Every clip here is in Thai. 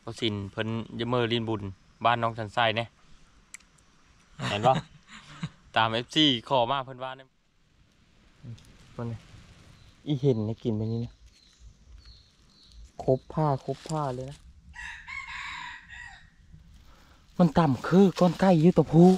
เขาสินเพิ่นยเมอลินบุญบ้านน้องชันไส้เนี่ยเห็นปะ ตามFCขอมาเพิ่นว่าเนี่ยมันอีเห็นเนี่ยกินไปนี้นะครบผ้าเลยนะมันต่ำคือก้อนไก่ยืดตัวผู้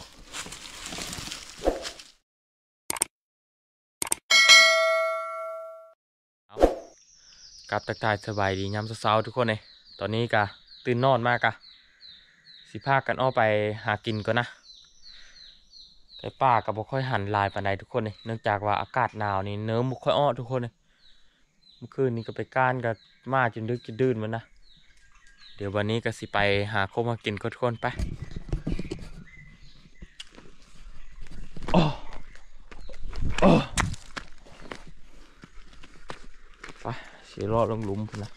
กับตักทายสบายดียามเช้าๆทุกคนเลยตอนนี้กะตื่นนอนมากะสิพากันอ้อไปหากินก่อนนะไก่ป่ากับบ่ค่อยหันลายปานใดทุกคนเลยเนื่องจากว่าอากาศหนาวนี่เนื้อบ่ค่อยอ้อทุกคนเลยเมื่อคืนนี้ก็ไปก้านกับมาจนดึกจนดื่นมันนะเดี๋ยววันนี้ก็สิไปหาโคมากินก็ทุกคนไปไปเสียรอดลงหลุมพุ่นนะ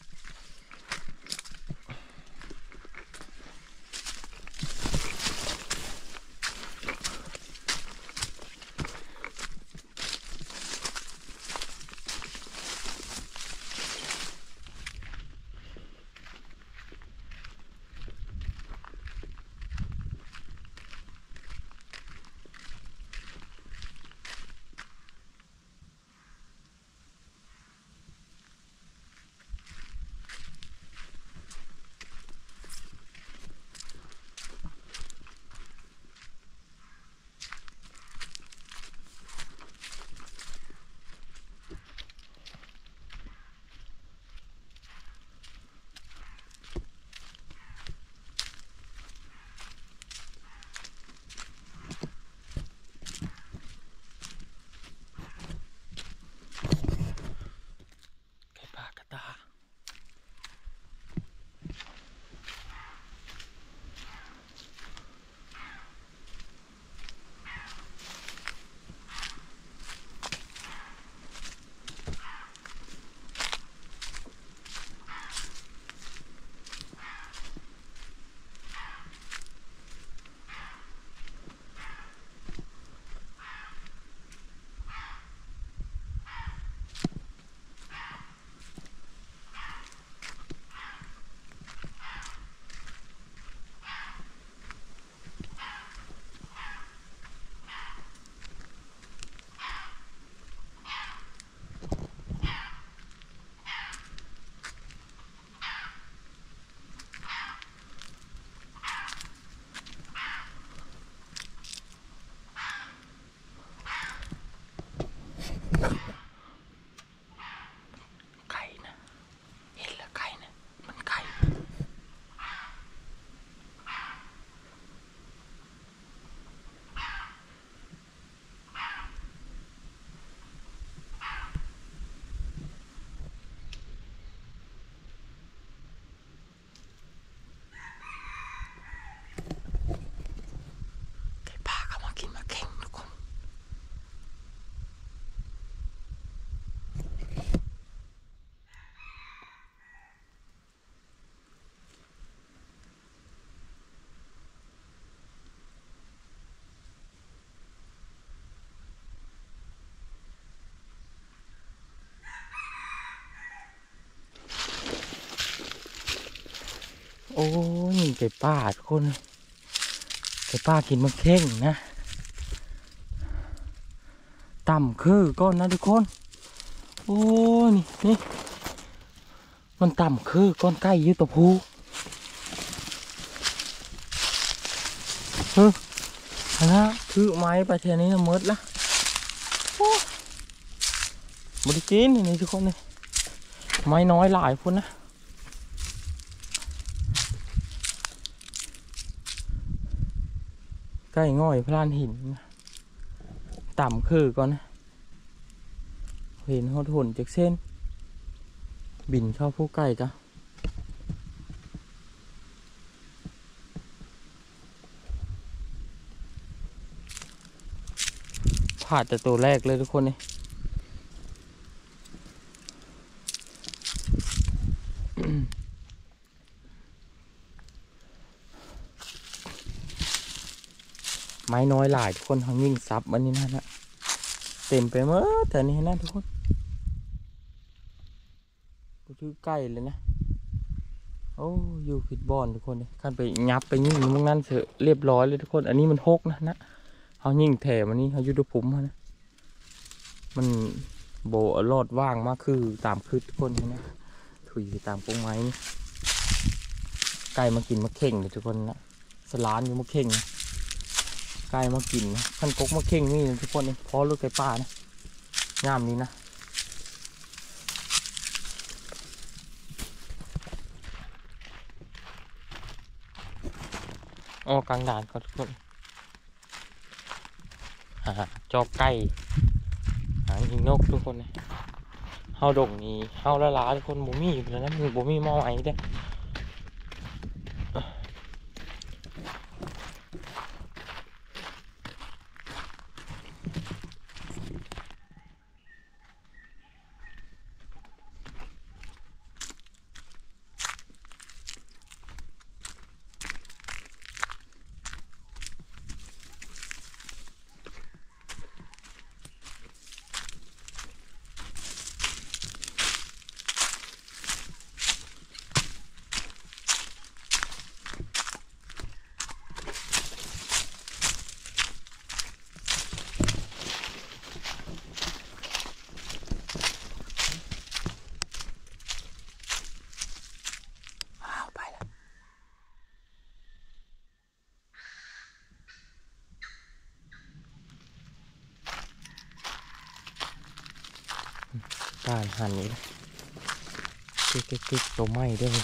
ไก่นะเห็นแล้วไก่นะมันไก่ไก่ป่าเข้ามากินมาเข่งทุกคนโอ้ยไก่ป่าทุกคนไก่ป่ากินมาเข่งนะต่ำคือก้อนนะทุกคนโอ้นี่มันต่ำคือก้อนไก่ยืดตัวผู้นะถือไม้ไปเทนี้มดละบริกินนี่ทุกคนนี่ไม้น้อยหลายคนนะไก่ง่อยพลานหินต่ำคือก่อนนะเห็นเขาถุนจากเส้นบินเข้าผู้ไก่จ้ะผ่าแต่ตัวแรกเลยทุกคนนี่ไม้น้อยหลายทุกคนเขายิ่งซับมันนี่นะเต็มไปหมดแต่นี่นะทุกคนกูชื่อไก่เลยนะโอ้อ้อยู่ฟิตบอลทุกคนเลยขั้นไปยับไปยิ่งมึงนั่นเสอะเรียบร้อยเลยทุกคนอันนี้มันหกนะเขายิ่งแถมอันนี้เขายุดผมนะมันโบรอดว่างมากคือตามคืดทุกคนนะถุยตามพงไม้นี่ไก่มากินมะเข่งเลยทุกคนนะสลานอยู่มะเข่งไก่มากินนะขั้นกกมะเข่งนี่ทุกคนนี่พอลูกไก่ป่านะงามนี้นะอ๋อกลางด่านก็ทุกคนจอกไก่หางยิงนกทุกคนเลยเฮาดงนี่เฮาละลาทุกคนบ่มีอยู่แล้วนะมีบ่มีหม้อไอ้เด้การหันนี้กิ๊กตัวไหม้ด้วย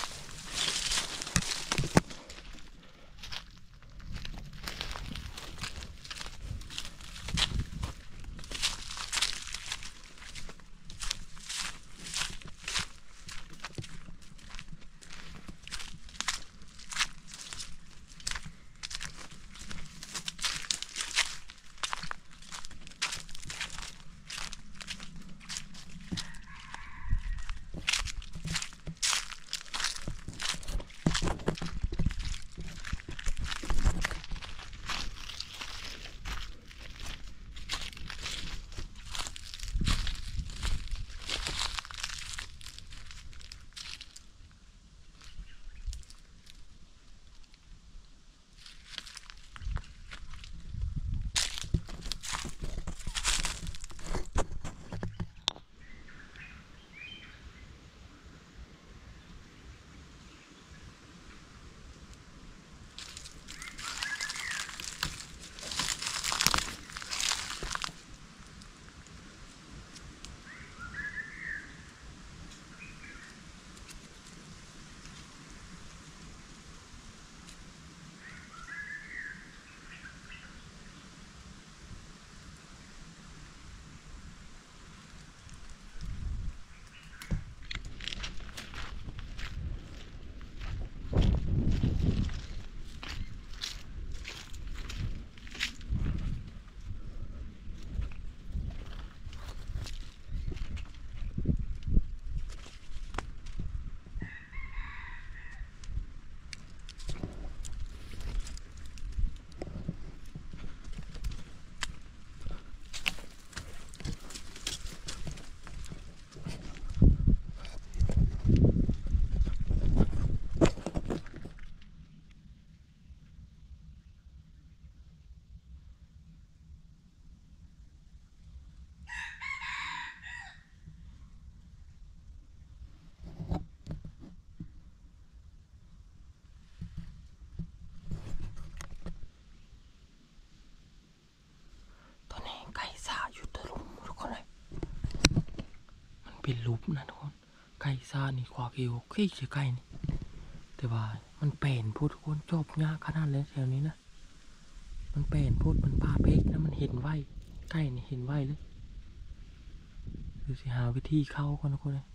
ไก่ซาอยู่ตะลุมทุกคนเลยมันเป็นรูปนะทุกคนไก่ซานี่ควาเกลขี้เฉยไก่นี่แต่ว่ามันเป็นพูดทุกคนจบยากขนาดเลยแถวนี้นะมันเป็นพูดมันปลาเพกนะมันเห็นไวไก่นี่เห็นไวเลยดูสิหาวิธีเข้าก่อนทุกคนเลย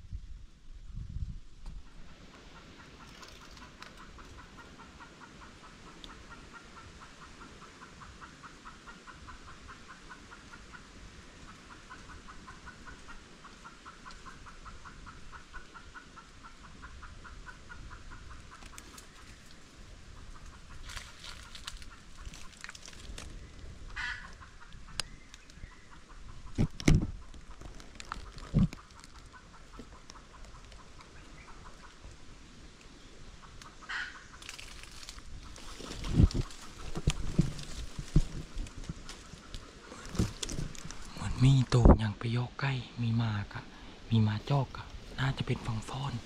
มีโตยังไปยอกใกล้มีมากะมีมาจอกะน่าจะเป็นฟังฟ้อน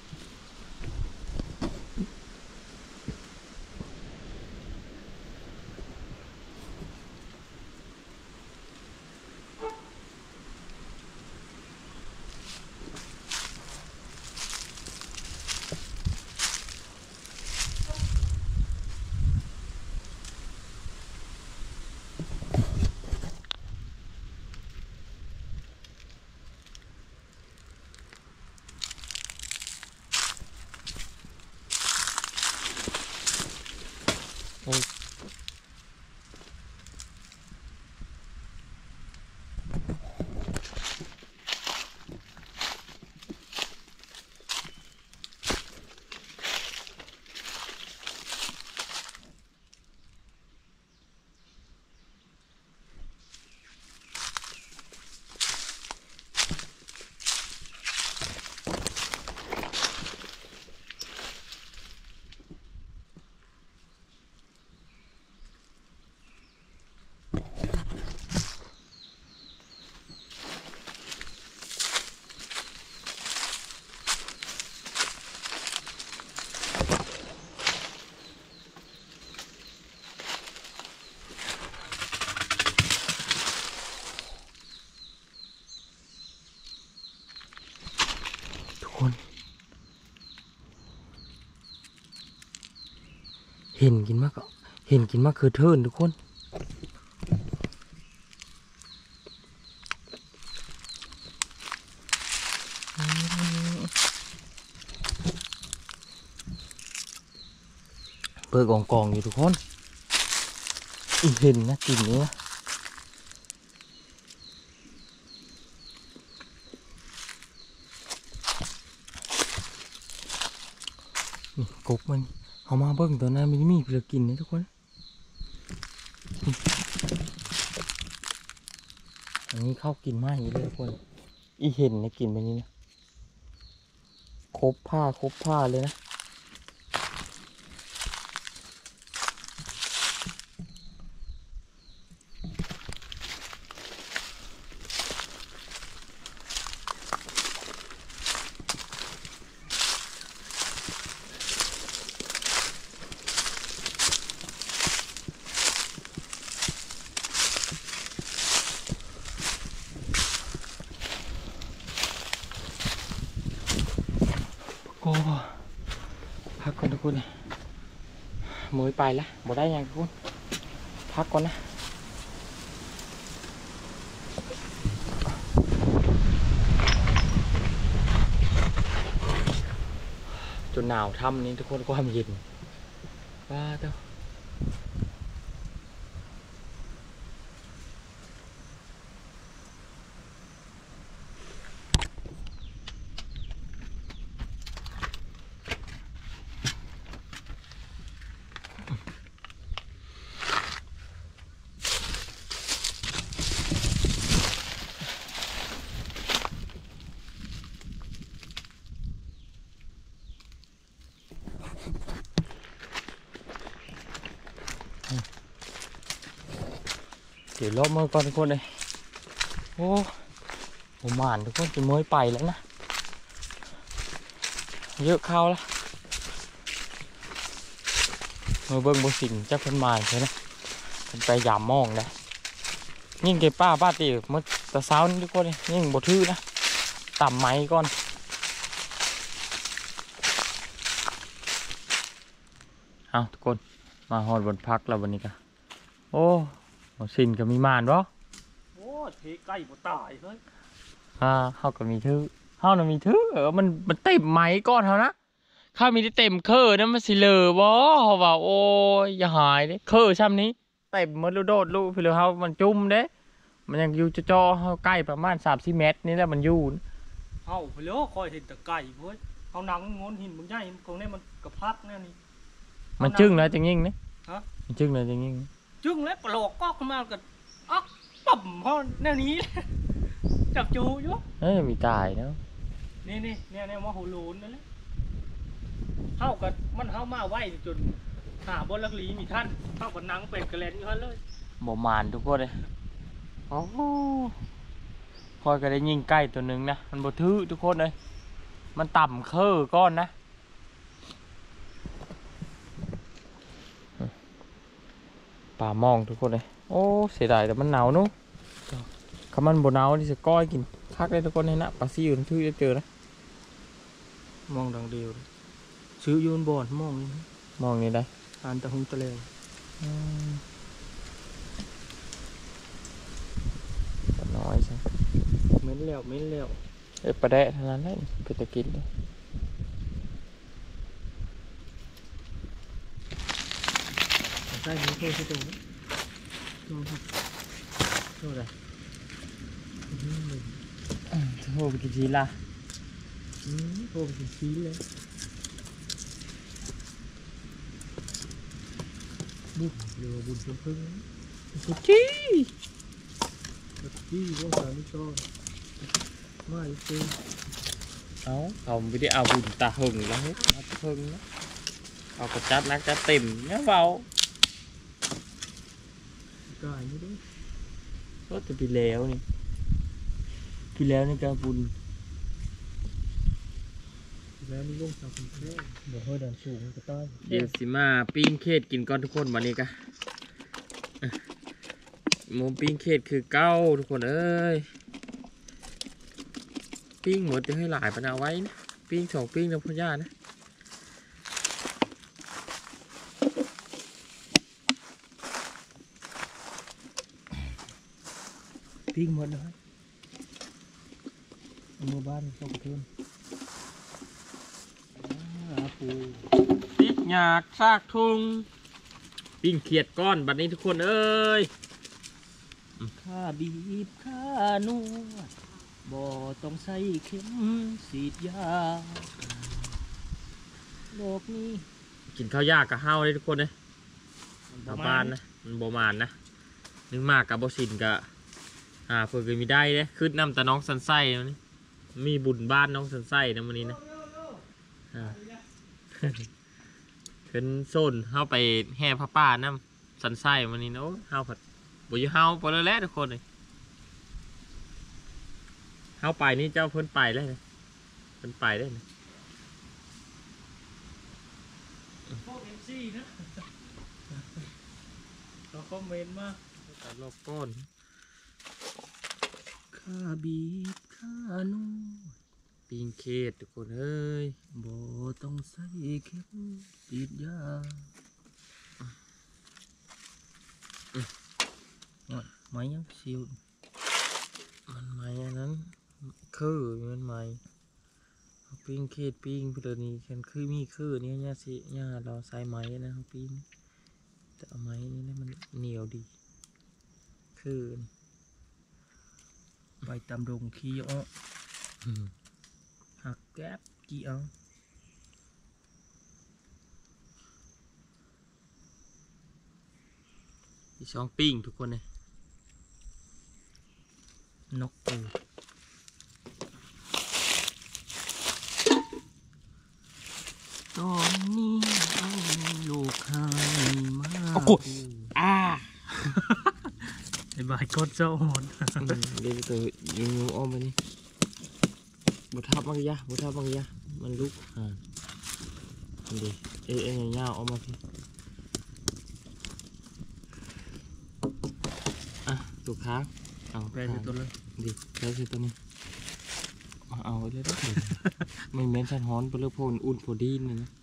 คนเห็นกินมากก็เห็นกินมากคือเทินทุกคนเปิดกองอยู่ทุกคนอีเห็นนะกลิ่นนี้นะนี่กบมันเอามาเบิ้งตัวนั้นมันมีเปลือกกินนะทุกคนอันนี้เข้ากินมากอย่างนี้เลยทุกคนอีเห็นนะกินแบบนี้นะครบผ้าเลยนะก็พักก่อนทุกคนมือไปละบ่ได้ยังทุกคนพักก่อนนะจนหนาวทำนี่ทุกคนความเย็นว้าเต้าเดี๋ยวรอบมือก่อนทุกคนเลยโอ้ผมหมานทุกคนจะม้อยไปแล้วนะเยอะเข้าแล้วมาเบิ้งบุสิงเจ้าคนมาใช่ไหมมันไปยามมองนะยิ่งเก็บป้าตีมันตะเช้านี่ทุกคนเลยยิ่งบดทื่อนะต่ำไม้ก่อนเอาทุกคนมาหอดบนพักแล้ววันนี้กันโอ้หมดสินก็มีมานวะโอ้เทใกล้บ่ตายเฮ้ยเขาก็มีทื่อเขาน่ะมีทื่อมันเต็มไม้ก้อนเขานะข้ามีได้เต็มเคอร์นะมันสิเลอบ่เขาว่าโอ้ยอย่าหายเด้เคอร์ช่ำนี้เต็มมันลูโดดลูพี่เหลือเขามันจุ่มเด้มันยังอยู่จ่อเขาใกล้ประมาณ30 เมตรนี่แหละมันอยู่เฮาไปแล้วคอยเห็นแต่ไก่เว้ยเอาหนังงนหินมึงใหญ่ตรงนี้มันกระพักแน่นี่มันจึ้งแล้วจังยิ่งนี่มันจึ้งแล้วจังยิ่งจึ้งแล้วปลอกก็ขึ้นมากันอ๊อกปั่มเพราะแน่นี้จับจูอยู่มีตายเนาะนี่เนี่ยว่าโหโลนนั่นแหละเท่ากับมันเข้ามาไหวจนหาบนลักลีมีท่านเท่ากับนังเป็นกระเลนอยู่เลยบ่มานทุกคนเลยโอ้อยก็ได้ยิงใกล้ตัวหนึ่งนะมันบ่ถือทุกคนเลยมันต่ำเคอก้อนนะป่ามองทุกคนเลยโอ้เสียดายแต่มันหนาวนู้คำมันบ่หนาวที่จะก้อยกินคักเลยทุกคนเลยนะปลาซิวถือจะเจอนะมองดังเดียวซื้อยูนบอลมองนี่มองนี่ได้อ่านตะหงตะเลวน้อยใช่เม้นแล้วปลาแดะเท่านั้นแหละเป็นตะกินเลยใช่ไหมโทษที่ตรงนี้โทษอะไรโอ้ไปกินชีละโทษเป็นชี้เลยบุญเรือบุญชมพึ่งจี้ที่ว่าสามีชอบไม่จริงเอาไม่ได้เอาบุญตาหึงแล้วเอาหึงนะเอากระจัดนักจะเต็มเนี่ยเบากายไม่ได้ก็จะปีแล้วนี่ปีแล้วนี่ก็บุญแล้วนี่ลงจากคนแรกบอกให้ดันสูงก็ต้อยเดี๋ยวสิมาปิ้งเขตกินก่อนทุกคนวันนี้กะหมูปิ้งเขตคือเก้าทุกคนเอ้ยปิ้งหมดจะให้หลายปะนะไว้นะปิ้งสองปิ้งนะพ่อย่านะปิ้งหมดเลยมือบ้านเข้ากระเทือนปูติดหยากซากทุงปิ้งเขียดก้อนบัดนี้ทุกคนเอ้ยข้าบีบข้านวดบ่ต้องใส่เข็มสีดยาโลกนี้กินข้าวยากกับห้าวเลยทุกคนเลยชาวบ้านนะมันโบมานนะนึกมากกับโบสินกับเพื่อเคยมีได้เลยขึ้นน้ำแต่น้องสันไส้มันนี่มีบุญบ้านน้องสันไส้นะวันนี้นะขึ้นโซนเข้าไปแห่พระป่าน้ำสันไส้วันนี้นะโอ้ห้าวผัดบุยห้าวไปเลยแล้วทุกคนเลยห้าวไปนี่เจ้าเพิ่นไปเลยนะเพิ่นไปได้นะพวกMC นะเขาคอมเมนต์มาตัดรอบก้อนข้าบีบข้านวดปีนเขตทุกคนเอ้ยบ่ต้องใส่เข็มฉีดยาไม้ยังซิวมันไหมอันนั้นคือมันไหมปีนเขตปีนเพื่อนนี่ฉันคือมีคือเนี่ยญาสิญาเราใส่ไหมนะปีนแต่เอาไหมนี่นะมันเหนียวดีคือไปตามดงขี้อ้อหักแก๊บกี่เอาอีช่องปิ้งทุกคนเลยนกปูตอนนี้เอาลูกหายมาไอ้บายกดเจ้าหดเดี๋ยวตัวยูอ้อมไปนี่บุทับมังยะบุทับมังยะมันลุกดีเอ็นยาวออกมาพี่ตัวค้างเอาแปลงตัวเลยดีแล้วคือตัวนี้เอาเลยได้ไม่เหม็นชันฮ้อนไปเลือกโพนอุ่นโพดีนเลยนะ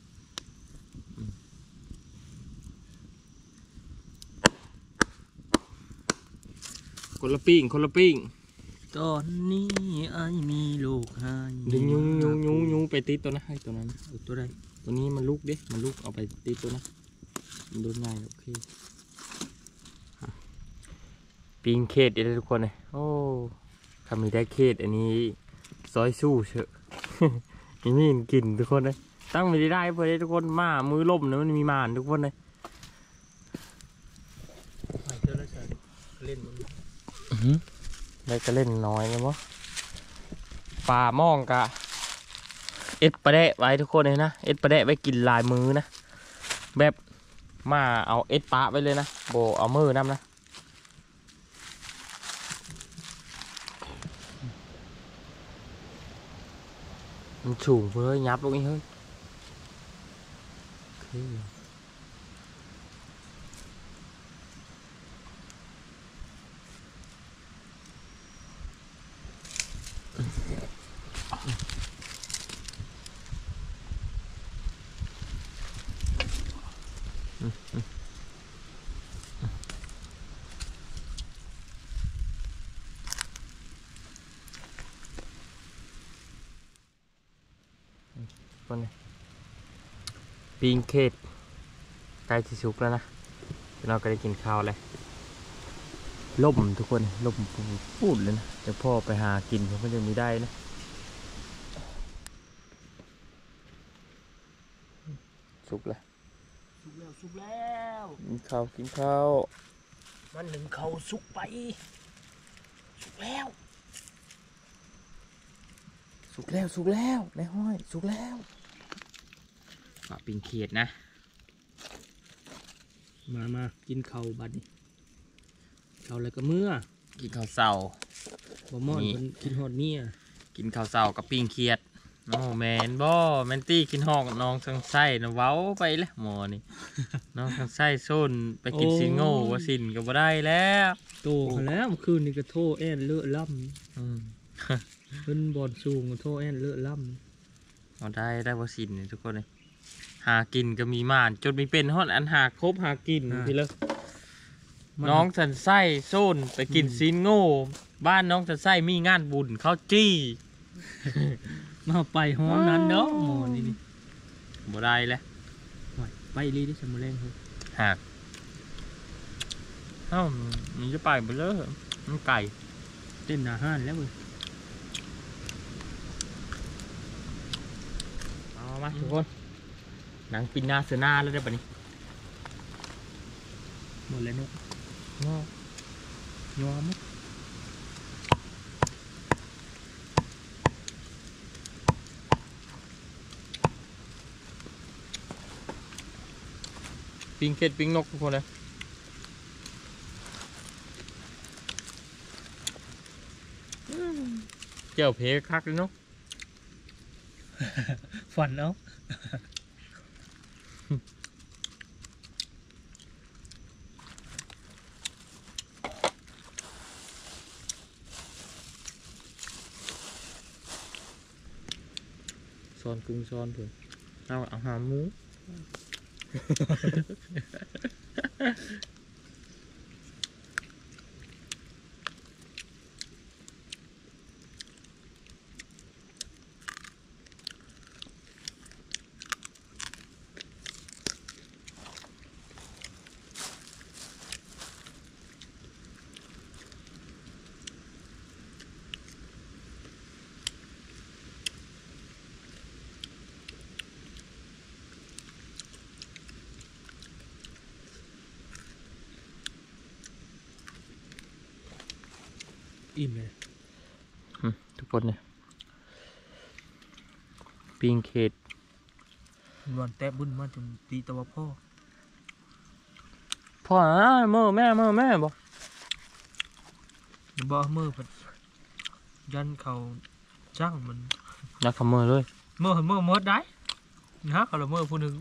คนละปิ้งคนละปิ้งตอนนี้ไอ้มีลูกหายดึงยูไปติดตัวนะให้ตัวนั้นตัวใดตัวนี้มันลุกดิมันลุกเอาไปติดตัวนะมันโดนง่ายโอเคปิ้งเขตเลยทุกคนเลยโอ้ทำมีได้เขตอันนี้ซอยสู้เชอะนี่กินทุกคนเลยตั้งไม่ได้เพื่อทุกคนมามือล่มนะมันมีมานทุกคนเลยเล่นมันได้ก็เล่นน้อยนะวะป่ามองกะเอ็ดปลาแดะไว้ทุกคนเลยนะเอ็ดปลาแดะไว้กินลายมือนะแบบมาเอาเอ็ดปลาไว้เลยนะโบเอามือน้ำนะมันสูงเพื่อยับลงอีกเฮ้ยคนนี้ปิงเขตใกล้ที่สุกแล้วนะเราก็ได้กินข้าวเลยล่มทุกคนล่มพูดเลยนะเดี๋ยวพ่อไปหากินผมก็จะมีได้นะสุกแล้วสุกแล้วกินข้าวกินข้าวมันหนึ่งเขาสุกไปสุกแล้วสุกแล้วสุกแล้วในห้อยสุกแล้วปะปิงเขียดนะมากินข้าวบัดนี้ข้าวอะไรก็เมื่อกินข้าวเสาบ่ม่อนนี่เพิ่นกินฮอดเมียกินข้าวเสากับปิงเขียดโอ้แมนบ่แมนตี้กินหอกน้องทางไส้นะเว้าไปแล้วหมอนี่ น้องทางไส้ส้นไปกินซินโง่ว่าสินก็บ่ได้แล้วโตเขาแล้วเมื่อคืนนี่ก็โทแอนเลอะล่อืมำเพิ่นบอลสูงก็โทแอนเลอะล่เอาได้ว่าสินนี่ทุกคนเลยหากินก็มีม่านจนมีเป็นฮอดอันหาครบหากินพี่เลยำน้องสันไส้ส้นไปกินซินโง่บ้านน้องสันไส้มีงานบุญเขาจี้มาไปห้องนั้นเนาะหมอนี่นี่บ่ได้แล้วโอ้ยไปรีที่สมุนแรงครับหากเอ้ามันจะไปไปเลยมันไก่เต้นอาหารแล้วเว้ยเอามาทุกคนหนังปินหน้าเสือหน้าแล้วได้ปะนี่หมดแล้วเนาะยอมมั้ยปิงเค็ดปิงนกทุกคนเลยเจ้าเพคักเลยเนาะฝันเอาซ้อนกุ้งซ้อนเถอะเอาหาหมูอิ่มเลยทุกคนเนี่ยปิงเค็ดนอนแตะบุญมาจนตีตะวันพ่อพ่อนะเมื่อแม่บอกบ่มือเพิ่นยันเขาจ้างมันนักขโมยเลยมือหมดได้นะเขาละมือผู้หนึง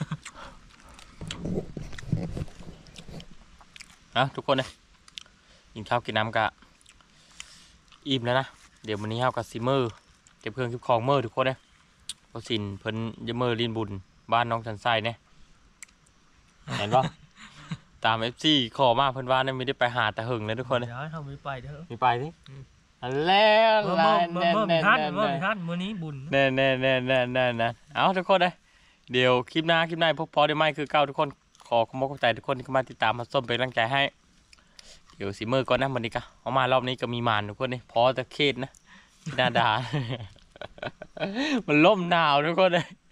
ทุกคนเลยกินข้าวกินน้ำกะอิ่มแล้วนะเดี๋ยววันนี้เฮากับซิเมอร์เก็บเครื่องเก็บของเมอร์ทุกคนเลยเพราะสินเพิ่นจะเมอร์ลินบุญบ้านน้องชันไส้เนี่ยเห็นปะ ตาม FC ขอมาเพิ่นว่าเนี่ยไม่ได้ไปหาแต่หึงเลยทุกคนเลยเดี๋ยวให้เขาไม่ไปเด้อมีไปสิอันแล้วเมื่อมีท่านมื้อนี้บุญแน่เอาทุกคนเลยเดี๋ยวคลิปหน้าพบพอได้ไหมคือเก้าทุกคนขอขอบคุณใจทุกคนที่เข้ามาติดตามมาส้มเป็นกำลังใจให้เดี๋ยวสีมือก่อนนะวันนี้ก็เอามารอบนี้ก็มีมานทุกคนนี่พอตะเค็ดนะหน้าด่า มันล่มหนาวทุกคนเลย